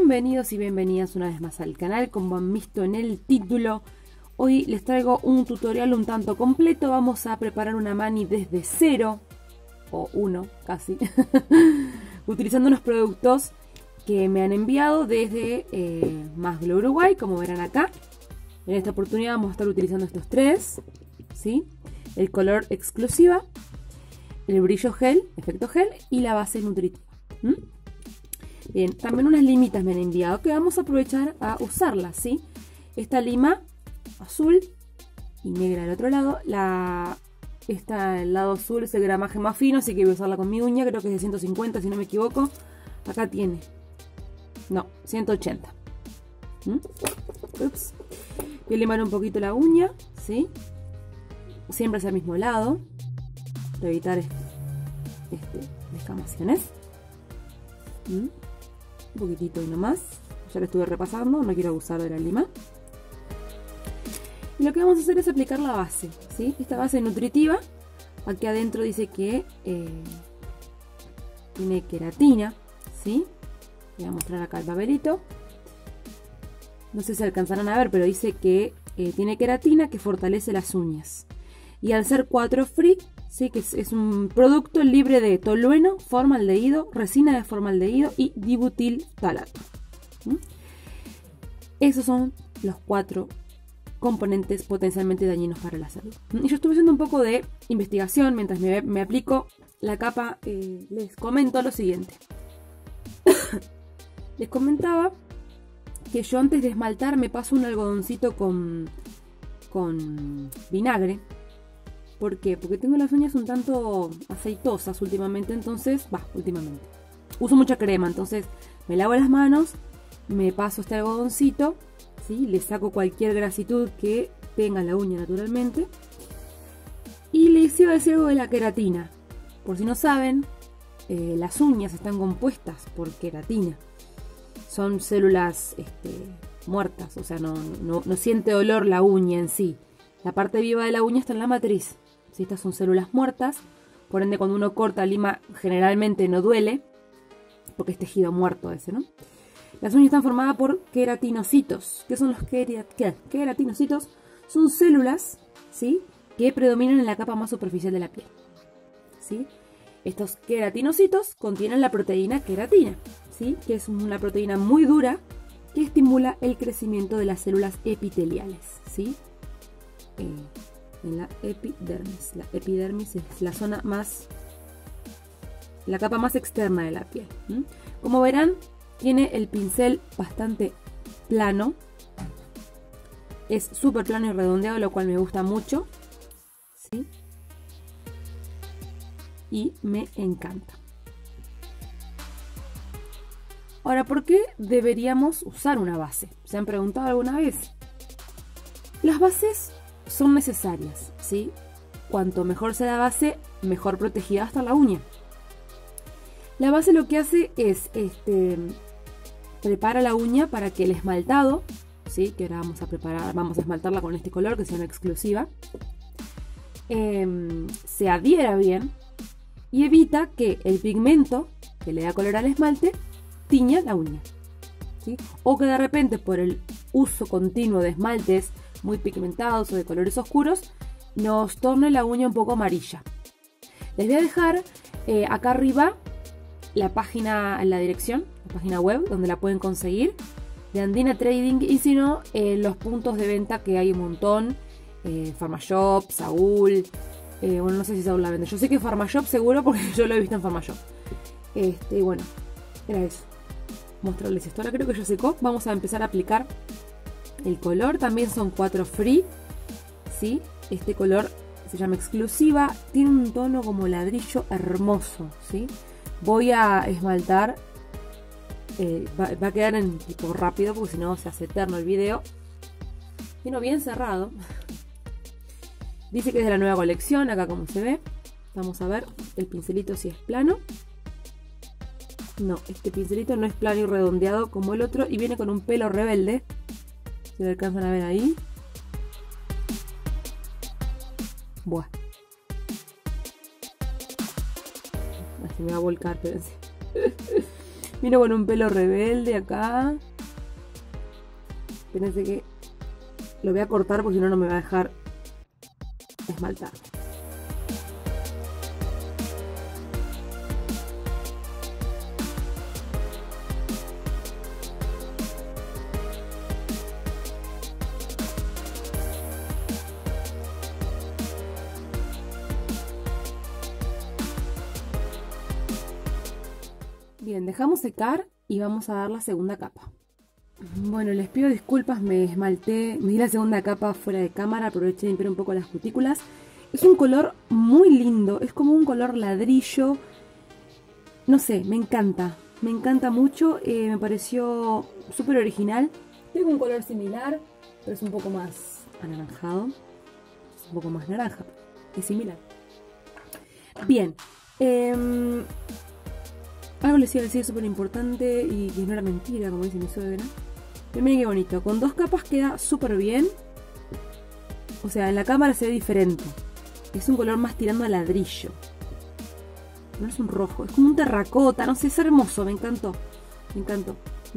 Bienvenidos y bienvenidas una vez más al canal. Como han visto en el título, hoy les traigo un tutorial un tanto completo. Vamos a preparar una mani desde cero, o uno casi, utilizando unos productos que me han enviado desde Más Glow Uruguay, como verán acá. En esta oportunidad vamos a estar utilizando estos tres, ¿sí? El color exclusiva, el brillo gel, efecto gel y la base nutritiva. Bien, también unas limitas me han enviado que vamos a aprovechar a usarlas, ¿sí? Esta lima azul y negra del otro lado. El lado azul es el gramaje más fino, así que voy a usarla con mi uña. Creo que es de 150 si no me equivoco. Acá tiene, no, 180. Ups. Voy a limar un poquito la uña, ¿sí? Siempre hacia el mismo lado para evitar descamaciones. Un poquitito y no más. Ya lo estuve repasando, no quiero abusar de la lima. Y lo que vamos a hacer es aplicar la base, ¿sí? Esta base nutritiva, aquí adentro dice que tiene queratina, ¿sí? Voy a mostrar acá el papelito. No sé si alcanzarán a ver, pero dice que tiene queratina que fortalece las uñas. Y al ser 4 free, sí, que es un producto libre de tolueno, formaldehído, resina de formaldehído y dibutilftalato. Esos son los 4 componentes potencialmente dañinos para la salud. Y yo estuve haciendo un poco de investigación mientras me aplico la capa. Les comento lo siguiente. Les comentaba que yo antes de esmaltar me paso un algodoncito con vinagre. ¿Por qué? Porque tengo las uñas un tanto aceitosas últimamente, últimamente. Uso mucha crema, entonces me lavo las manos, me paso este algodoncito, ¿sí? Le saco cualquier grasitud que tenga la uña naturalmente. Y les iba a decir algo de la queratina. Por si no saben, las uñas están compuestas por queratina. Son células muertas, o sea, no siente dolor la uña en sí. La parte viva de la uña está en la matriz. ¿Sí? Estas son células muertas, por ende cuando uno corta lima generalmente no duele, porque es tejido muerto ese, ¿no? Las uñas están formadas por queratinocitos. ¿Qué son los queratinocitos? Son células, ¿sí?, que predominan en la capa más superficial de la piel, ¿sí? Estos queratinocitos contienen la proteína queratina, ¿sí?, que es una proteína muy dura que estimula el crecimiento de las células epiteliales, ¿sí? En la epidermis. La epidermis es la zona la capa más externa de la piel. Como verán, tiene el pincel bastante plano. Es súper plano y redondeado, lo cual me gusta mucho, ¿sí? Y me encanta. Ahora, ¿por qué deberíamos usar una base? ¿Se han preguntado alguna vez? Las bases son necesarias, ¿sí? Cuanto mejor sea la base, mejor protegida está la uña. La base lo que hace es prepara la uña para que el esmaltado, ¿sí?, que ahora vamos a esmaltarla con este color que se llama exclusiva, se adhiera bien y evita que el pigmento que le da color al esmalte tiña la uña, ¿sí? O que de repente por el uso continuo de esmaltes muy pigmentados o de colores oscuros nos torne la uña un poco amarilla. Les voy a dejar acá arriba la página, en la dirección, la página web donde la pueden conseguir, de Andina Trading, y si no, los puntos de venta que hay un montón, Farmashop, Saúl, bueno, no sé si Saúl la vende, yo sé que Farmashop seguro porque yo lo he visto en Farmashop. Y bueno, era eso, mostrarles esto. Ahora creo que ya secó, vamos a empezar a aplicar el color. También son 4 free, ¿sí? Este color se llama exclusiva, tiene un tono como ladrillo hermoso, ¿sí? Voy a esmaltar, va a quedar en tipo rápido porque si no se hace eterno el video. Vino bien cerrado. Dice que es de la nueva colección, acá como se ve. Vamos a ver el pincelito si es plano. No, este pincelito no es plano y redondeado como el otro y viene con un pelo rebelde. Si lo alcanzan a ver ahí. Buah. Se me va a volcar, espérense. Vino con un pelo rebelde acá. Espérense que lo voy a cortar porque si no, no me va a dejar esmaltar. Bien, dejamos secar y vamos a dar la segunda capa. Bueno, les pido disculpas, me esmalté, me di la segunda capa fuera de cámara, aproveché de limpiar un poco las cutículas. Es un color muy lindo, es como un color ladrillo, no sé, me encanta mucho, me pareció súper original. Tengo un color similar, pero es un poco más anaranjado, es un poco más naranja, es similar. Bien, algo les iba a decir súper importante y que no era mentira, como dice mi suegra. Miren qué bonito, con 2 capas queda súper bien. O sea, en la cámara se ve diferente. Es un color más tirando a ladrillo. No es un rojo, es como un terracota, no sé, es hermoso, me encantó. Me encantó.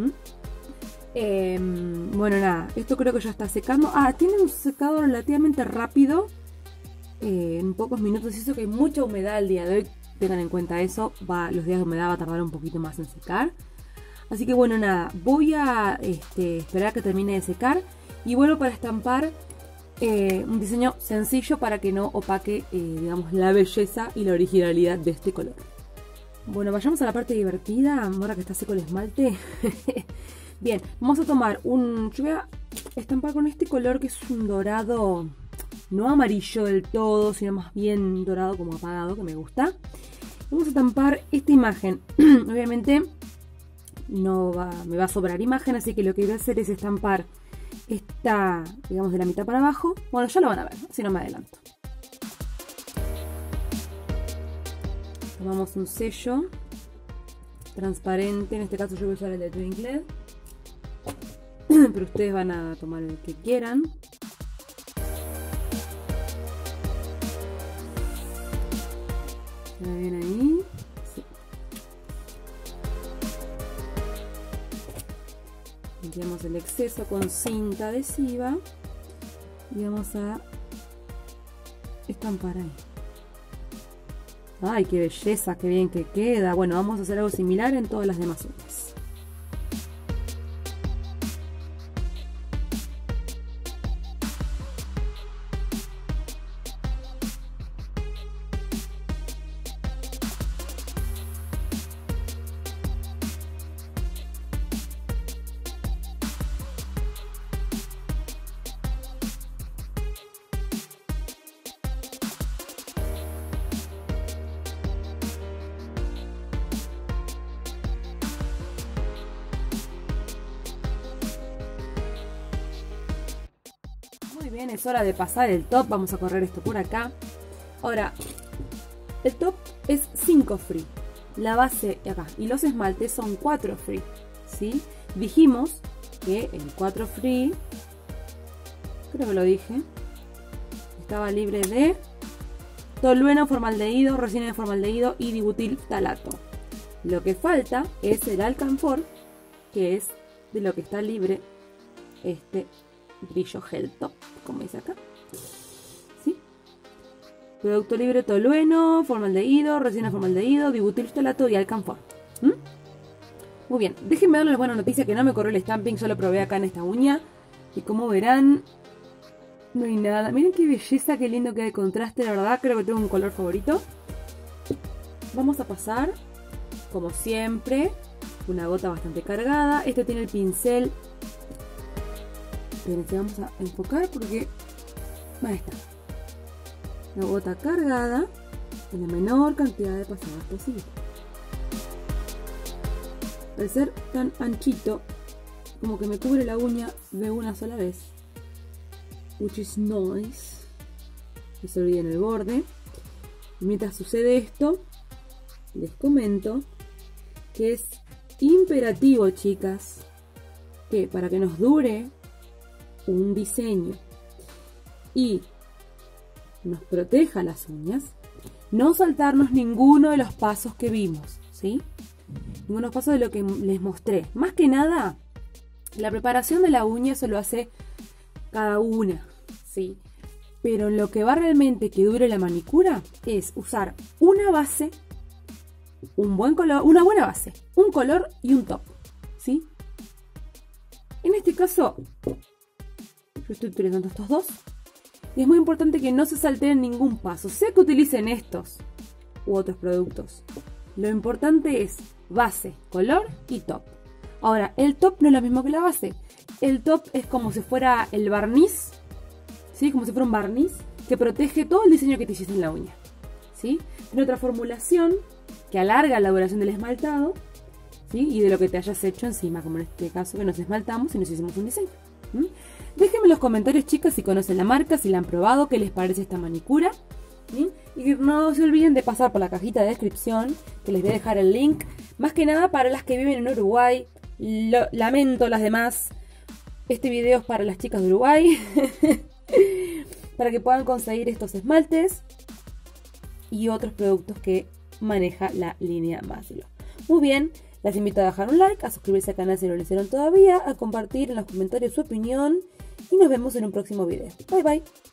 Bueno, nada, esto creo que ya está secando. Ah, tiene un secado relativamente rápido. En pocos minutos, hizo que hay mucha humedad el día de hoy. Tengan en cuenta eso, los días de humedad va a tardar un poquito más en secar. Así que bueno, nada, voy a esperar a que termine de secar y vuelvo para estampar un diseño sencillo para que no opaque, digamos, la belleza y la originalidad de este color. Bueno, vayamos a la parte divertida, ahora que está seco el esmalte. Bien, vamos a tomar yo voy a estampar con este color que es un dorado, no amarillo del todo, sino más bien dorado como apagado, que me gusta. Vamos a estampar esta imagen. Obviamente me va a sobrar imagen, así que lo que voy a hacer es estampar esta, digamos, de la mitad para abajo. Bueno, ya lo van a ver, si no me adelanto. Tomamos un sello transparente, en este caso yo voy a usar el de Twinkle, pero ustedes van a tomar el que quieran. ¿Está bien ahí? Sí. Limpiamos el exceso con cinta adhesiva y vamos a estampar ahí. ¡Ay, qué belleza! ¡Qué bien que queda! Bueno, vamos a hacer algo similar en todas las demás uñas. Muy bien, es hora de pasar el top. Vamos a correr esto por acá. Ahora, el top es 5 free. La base acá y los esmaltes son 4 free, ¿sí? Dijimos que el 4 free, creo que lo dije, estaba libre de tolueno, formaldehído, resina de formaldehído y dibutil ftalato. Lo que falta es el alcanfor, que es de lo que está libre este brillo gel top, como dice acá, ¿sí? Producto libre tolueno, formaldehído, resina de formaldehído, dibutil ftalato y alcanfor. Muy bien, déjenme darles buena noticia que no me corrió el stamping, yo lo probé acá en esta uña y como verán no hay nada. Miren qué belleza, qué lindo queda el contraste, la verdad creo que tengo un color favorito. Vamos a pasar, como siempre, una gota bastante cargada. Este tiene el pincel. Espérense, vamos a enfocar porque ahí está. Una gota cargada en la menor cantidad de pasadas posible. Al ser tan anchito, como que me cubre la uña de una sola vez, which is nice. No se olviden el borde. Y mientras sucede esto, les comento que es imperativo, chicas, que para que nos dure un diseño y nos proteja las uñas, no saltarnos ninguno de los pasos que vimos, ¿sí? Ningunos pasos de lo que les mostré. Más que nada, la preparación de la uña se lo hace cada una, ¿sí? Pero lo que va realmente que dure la manicura es usar una base, un buen color, una buena base, un color y un top, ¿sí? En este caso, yo estoy utilizando estos dos. Y es muy importante que no se salteen ningún paso, sea que utilicen estos u otros productos. Lo importante es base, color y top. Ahora, el top no es lo mismo que la base. El top es como si fuera el barniz, ¿sí? Como si fuera un barniz que protege todo el diseño que te hiciste en la uña, ¿sí? Tiene otra formulación que alarga la duración del esmaltado, ¿sí? Y de lo que te hayas hecho encima, como en este caso que nos esmaltamos y nos hicimos un diseño. Déjenme en los comentarios, chicas, si conocen la marca, si la han probado, qué les parece esta manicura. ¿Sí? Y no se olviden de pasar por la cajita de descripción, que les voy a dejar el link. Más que nada para las que viven en Uruguay. Lamento las demás. Este video es para las chicas de Uruguay. Para que puedan conseguir estos esmaltes y otros productos que maneja la línea Masilo. Muy bien. Las invito a dejar un like, a suscribirse al canal si no lo hicieron todavía, a compartir en los comentarios su opinión y nos vemos en un próximo video. Bye bye.